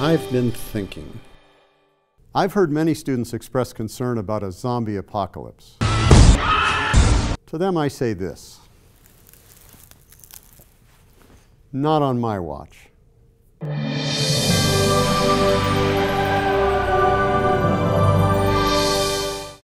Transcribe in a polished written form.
I've been thinking. I've heard many students express concern about a zombie apocalypse. To them I say this: not on my watch.